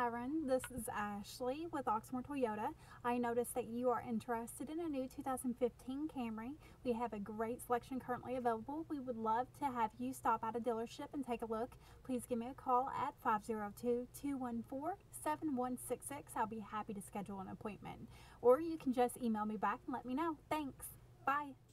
Kiran. This is Ashley with Oxmoor Toyota. I noticed that you are interested in a new 2015 Camry. We have a great selection currently available. We would love to have you stop at a dealership and take a look. Please give me a call at 502-214-7166. I'll be happy to schedule an appointment. Or you can just email me back and let me know. Thanks. Bye.